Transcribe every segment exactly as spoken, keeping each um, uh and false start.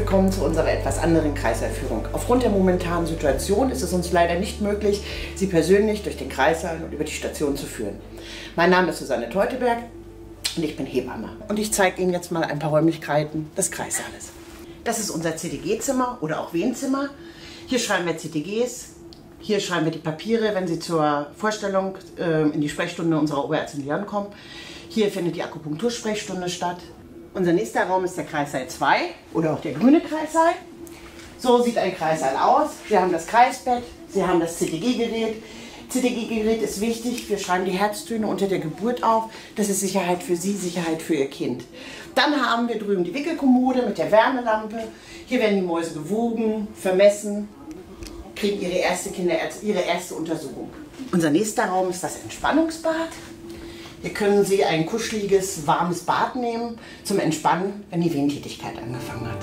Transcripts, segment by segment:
willkommen zu unserer etwas anderen Kreissaal-Führung. Aufgrund der momentanen Situation ist es uns leider nicht möglich, Sie persönlich durch den Kreissaal und über die Station zu führen. Mein Name ist Susanne Teuteberg und ich bin Hebamme. Und ich zeige Ihnen jetzt mal ein paar Räumlichkeiten des Kreissaales. Das ist unser C T G-Zimmer oder auch Wehenzimmer. Hier schreiben wir C T Gs, hier schreiben wir die Papiere, wenn Sie zur Vorstellung äh, in die Sprechstunde unserer Oberärztin Leon kommen. Hier findet die Akupunktursprechstunde statt. Unser nächster Raum ist der Kreissaal zwei oder auch der grüne Kreissaal. So sieht ein Kreissaal aus. Sie haben das Kreisbett, Sie haben das C T G-Gerät. C T G-Gerät ist wichtig. Wir schreiben die Herztöne unter der Geburt auf. Das ist Sicherheit für Sie, Sicherheit für Ihr Kind. Dann haben wir drüben die Wickelkommode mit der Wärmelampe. Hier werden die Mäuse gewogen, vermessen, kriegen ihre erste Kinderärzte, ihre erste Untersuchung. Unser nächster Raum ist das Entspannungsbad. Hier können Sie ein kuscheliges, warmes Bad nehmen zum Entspannen, wenn die Wehentätigkeit angefangen hat.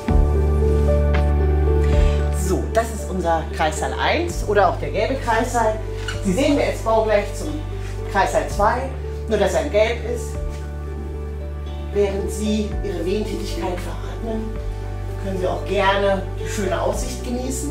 So, das ist unser Kreissaal eins oder auch der gelbe Kreissaal. Sie sehen, der ist baugleich zum Kreissaal zwei, nur dass er in gelb ist. Während Sie Ihre Wehentätigkeit veratmen, können Sie auch gerne die schöne Aussicht genießen.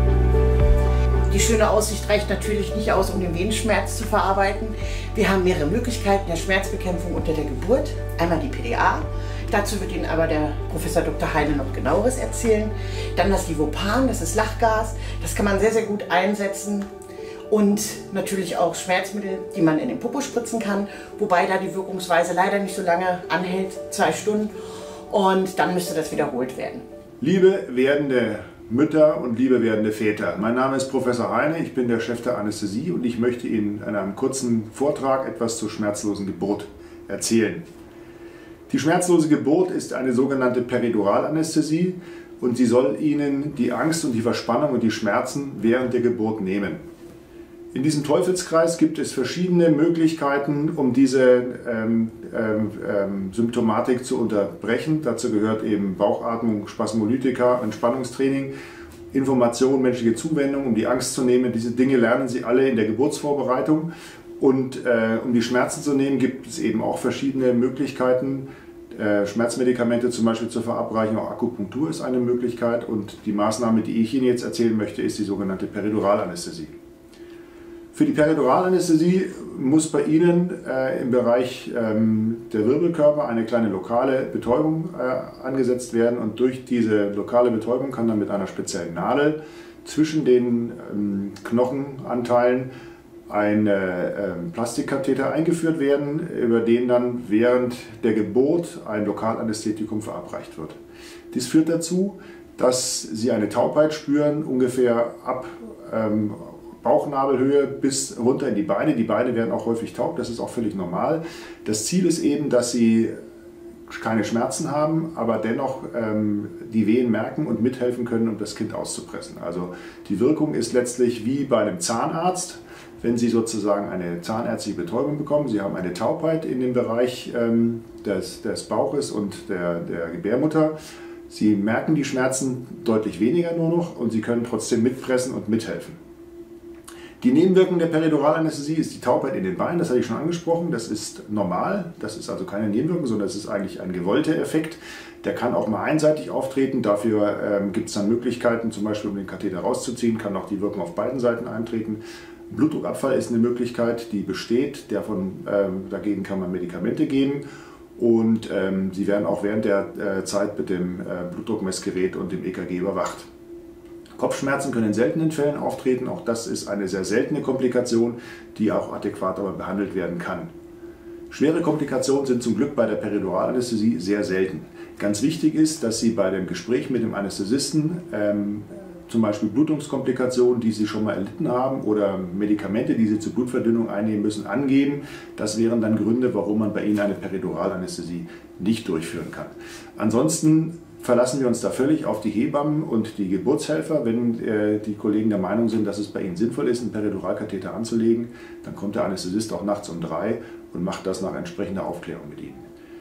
Die schöne Aussicht reicht natürlich nicht aus, um den Wehenschmerz zu verarbeiten. Wir haben mehrere Möglichkeiten der Schmerzbekämpfung unter der Geburt. Einmal die P D A, dazu wird Ihnen aber der Professor Doktor Heine noch genaueres erzählen. Dann das Livopan, das ist Lachgas, das kann man sehr, sehr gut einsetzen. Und natürlich auch Schmerzmittel, die man in den Popo spritzen kann, wobei da die Wirkungsweise leider nicht so lange anhält, zwei Stunden. Und dann müsste das wiederholt werden. Liebe werdende Mütter und liebe werdende Väter, mein Name ist Professor Heine, ich bin der Chef der Anästhesie und ich möchte Ihnen in einem kurzen Vortrag etwas zur schmerzlosen Geburt erzählen. Die schmerzlose Geburt ist eine sogenannte Periduralanästhesie und sie soll Ihnen die Angst und die Verspannung und die Schmerzen während der Geburt nehmen. In diesem Teufelskreis gibt es verschiedene Möglichkeiten, um diese ähm, ähm, Symptomatik zu unterbrechen. Dazu gehört eben Bauchatmung, Spasmolytika, Entspannungstraining, Information, menschliche Zuwendung, um die Angst zu nehmen. Diese Dinge lernen Sie alle in der Geburtsvorbereitung. Und äh, um die Schmerzen zu nehmen, gibt es eben auch verschiedene Möglichkeiten. Äh, Schmerzmedikamente zum Beispiel zur Verabreichung, auch Akupunktur ist eine Möglichkeit. Und die Maßnahme, die ich Ihnen jetzt erzählen möchte, ist die sogenannte Periduralanästhesie. Für die Periduralanästhesie muss bei Ihnen äh, im Bereich ähm, der Wirbelkörper eine kleine lokale Betäubung äh, angesetzt werden und durch diese lokale Betäubung kann dann mit einer speziellen Nadel zwischen den ähm, Knochenanteilen ein äh, Plastikkatheter eingeführt werden, über den dann während der Geburt ein Lokalanästhetikum verabreicht wird. Dies führt dazu, dass Sie eine Taubheit spüren, ungefähr ab ähm, Bauchnabelhöhe bis runter in die Beine. Die Beine werden auch häufig taub, das ist auch völlig normal. Das Ziel ist eben, dass Sie keine Schmerzen haben, aber dennoch ähm, die Wehen merken und mithelfen können, um das Kind auszupressen. Also die Wirkung ist letztlich wie bei einem Zahnarzt, wenn Sie sozusagen eine zahnärztliche Betäubung bekommen. Sie haben eine Taubheit in dem Bereich ähm, des, des Bauches und der, der Gebärmutter. Sie merken die Schmerzen deutlich weniger nur noch und Sie können trotzdem mitpressen und mithelfen. Die Nebenwirkung der Periduralanästhesie ist die Taubheit in den Beinen, das hatte ich schon angesprochen, das ist normal, das ist also keine Nebenwirkung, sondern das ist eigentlich ein gewollter Effekt. Der kann auch mal einseitig auftreten, dafür ähm, gibt es dann Möglichkeiten, zum Beispiel um den Katheter rauszuziehen, kann auch die Wirkung auf beiden Seiten eintreten. Blutdruckabfall ist eine Möglichkeit, die besteht, davon, ähm, dagegen kann man Medikamente geben und ähm, sie werden auch während der äh, Zeit mit dem äh, Blutdruckmessgerät und dem E K G überwacht. Kopfschmerzen können in seltenen Fällen auftreten, auch das ist eine sehr seltene Komplikation, die auch adäquat aber behandelt werden kann. Schwere Komplikationen sind zum Glück bei der Periduralanästhesie sehr selten. Ganz wichtig ist, dass Sie bei dem Gespräch mit dem Anästhesisten ähm, zum Beispiel Blutungskomplikationen, die Sie schon mal erlitten haben oder Medikamente, die Sie zur Blutverdünnung einnehmen müssen, angeben. Das wären dann Gründe, warum man bei Ihnen eine Periduralanästhesie nicht durchführen kann. Ansonsten verlassen wir uns da völlig auf die Hebammen und die Geburtshelfer. Wenn äh, die Kollegen der Meinung sind, dass es bei ihnen sinnvoll ist, einen Periduralkatheter anzulegen, dann kommt der Anästhesist auch nachts um drei und macht das nach entsprechender Aufklärung mit Ihnen.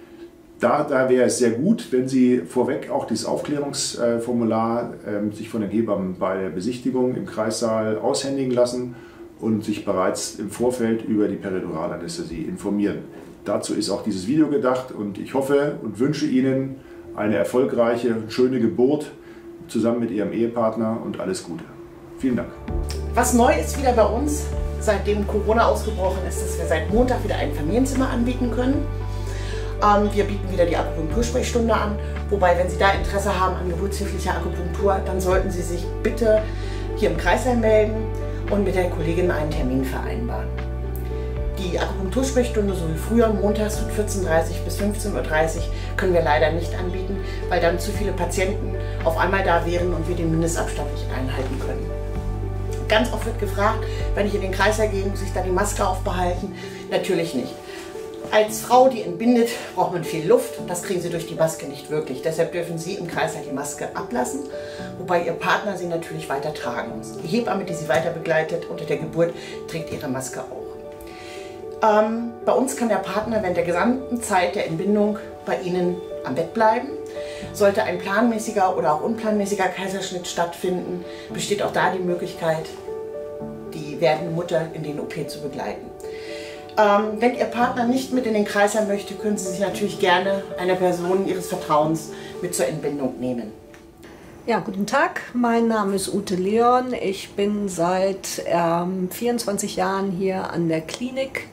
Da, da wäre es sehr gut, wenn Sie vorweg auch dieses Aufklärungsformular äh, sich von den Hebammen bei der Besichtigung im Kreissaal aushändigen lassen und sich bereits im Vorfeld über die Periduralanästhesie informieren. Dazu ist auch dieses Video gedacht und ich hoffe und wünsche Ihnen eine erfolgreiche, schöne Geburt zusammen mit Ihrem Ehepartner und alles Gute. Vielen Dank. Was neu ist wieder bei uns, seitdem Corona ausgebrochen ist, dass wir seit Montag wieder ein Familienzimmer anbieten können. Ähm, wir bieten wieder die Akupunktursprechstunde an, wobei, wenn Sie da Interesse haben an geburtshilflicher Akupunktur, dann sollten Sie sich bitte hier im Kreissaal melden und mit der Kollegin einen Termin vereinbaren. Die Akupunktursprechstunde, so wie früher, montags von vierzehn Uhr dreißig bis fünfzehn Uhr dreißig, können wir leider nicht anbieten, weil dann zu viele Patienten auf einmal da wären und wir den Mindestabstand nicht einhalten können. Ganz oft wird gefragt, wenn ich in den Kreissaal gehe, muss ich da die Maske aufbehalten? Natürlich nicht. Als Frau, die entbindet, braucht man viel Luft. Das kriegen Sie durch die Maske nicht wirklich. Deshalb dürfen Sie im Kreissaal die Maske ablassen, wobei Ihr Partner sie natürlich weiter tragen muss. Die Hebamme, die Sie weiter begleitet unter der Geburt, trägt ihre Maske auch. Ähm, bei uns kann der Partner während der gesamten Zeit der Entbindung bei Ihnen am Bett bleiben. Sollte ein planmäßiger oder auch unplanmäßiger Kaiserschnitt stattfinden, besteht auch da die Möglichkeit, die werdende Mutter in den O P zu begleiten. Ähm, wenn Ihr Partner nicht mit in den Kreissaal möchte, können Sie sich natürlich gerne eine Person Ihres Vertrauens mit zur Entbindung nehmen. Ja, guten Tag, mein Name ist Ute Leon. Ich bin seit ähm, vierundzwanzig Jahren hier an der Klinik.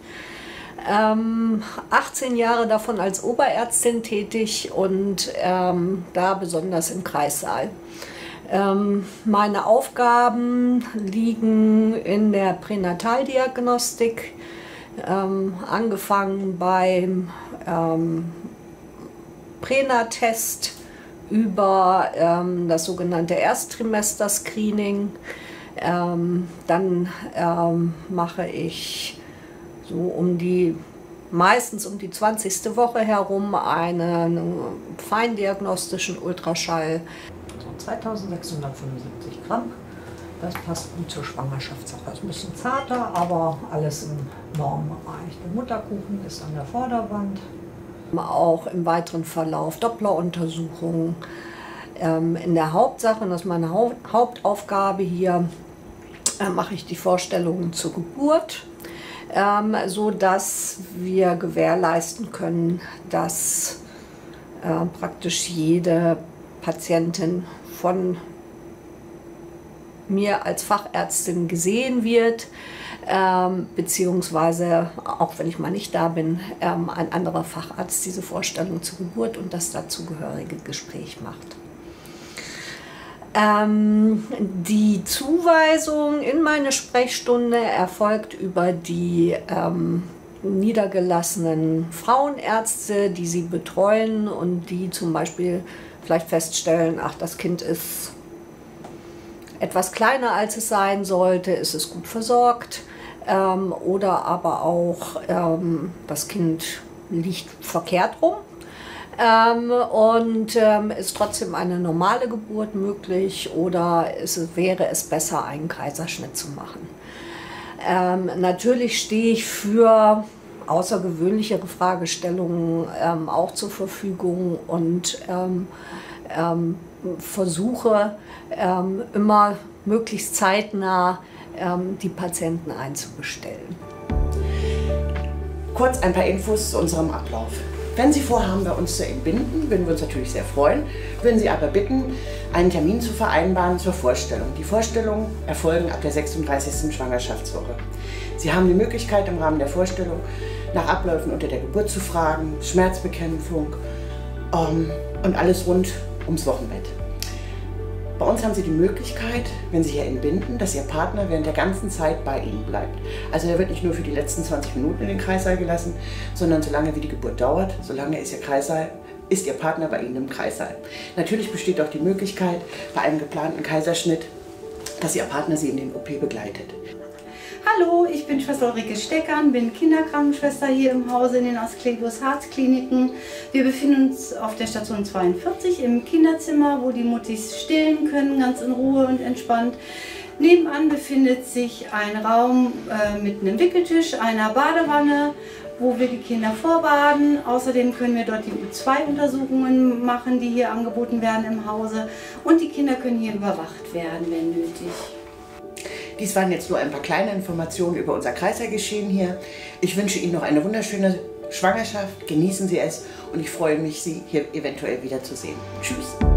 Ähm, achtzehn Jahre davon als Oberärztin tätig und ähm, da besonders im Kreissaal. Ähm, meine Aufgaben liegen in der Pränataldiagnostik, ähm, angefangen beim ähm, Pränatest über ähm, das sogenannte Ersttrimester-Screening. Ähm, dann ähm, mache ich so um die, meistens um die zwanzigste Woche herum einen feindiagnostischen Ultraschall. So zweitausendsechshundertfünfundsiebzig Gramm, das passt gut zur Schwangerschaftssache. Ist ein bisschen zarter, aber alles im Normbereich. Der Mutterkuchen ist an der Vorderwand. Auch im weiteren Verlauf Doppleruntersuchungen. Ähm, in der Hauptsache, und das ist meine Haupt Hauptaufgabe hier, äh, mache ich die Vorstellungen zur Geburt. Ähm, so dass wir gewährleisten können, dass äh, praktisch jede Patientin von mir als Fachärztin gesehen wird, ähm, beziehungsweise, auch wenn ich mal nicht da bin, ähm, ein anderer Facharzt diese Vorstellung zur Geburt und das dazugehörige Gespräch macht. Ähm, die Zuweisung in meine Sprechstunde erfolgt über die ähm, niedergelassenen Frauenärzte, die sie betreuen und die zum Beispiel vielleicht feststellen, ach, das Kind ist etwas kleiner, als es sein sollte, ist es gut versorgt, ähm, oder aber auch ähm, das Kind liegt verkehrt rum. Ähm, und ähm, ist trotzdem eine normale Geburt möglich oder ist, wäre es besser, einen Kaiserschnitt zu machen. Ähm, natürlich stehe ich für außergewöhnlichere Fragestellungen ähm, auch zur Verfügung und ähm, ähm, versuche ähm, immer möglichst zeitnah ähm, die Patienten einzubestellen. Kurz ein paar Infos zu unserem Ablauf. Wenn Sie vorhaben, bei uns zu entbinden, würden wir uns natürlich sehr freuen, würden Sie aber bitten, einen Termin zu vereinbaren zur Vorstellung. Die Vorstellungen erfolgen ab der sechsunddreißigsten Schwangerschaftswoche. Sie haben die Möglichkeit, im Rahmen der Vorstellung nach Abläufen unter der Geburt zu fragen, Schmerzbekämpfung ähm, und alles rund ums Wochenbett. Bei uns haben Sie die Möglichkeit, wenn Sie hier entbinden, dass Ihr Partner während der ganzen Zeit bei Ihnen bleibt. Also er wird nicht nur für die letzten zwanzig Minuten in den Kreissaal gelassen, sondern solange wie die Geburt dauert, solange ist Ihr Kreissaal, ist Ihr Partner bei Ihnen im Kreissaal. Natürlich besteht auch die Möglichkeit, bei einem geplanten Kaiserschnitt, dass Ihr Partner Sie in den O P begleitet. Hallo, ich bin Schwester Ulrike Steckern, bin Kinderkrankenschwester hier im Hause in den Asklepios-Harz-Kliniken. Wir befinden uns auf der Station zweiundvierzig im Kinderzimmer, wo die Muttis stillen können, ganz in Ruhe und entspannt. Nebenan befindet sich ein Raum äh, mit einem Wickeltisch, einer Badewanne, wo wir die Kinder vorbaden. Außerdem können wir dort die U zwei Untersuchungen machen, die hier angeboten werden im Hause. Und die Kinder können hier überwacht werden, wenn nötig. Dies waren jetzt nur ein paar kleine Informationen über unser Kreissaalgeschehen hier. Ich wünsche Ihnen noch eine wunderschöne Schwangerschaft, genießen Sie es und ich freue mich, Sie hier eventuell wiederzusehen. Tschüss!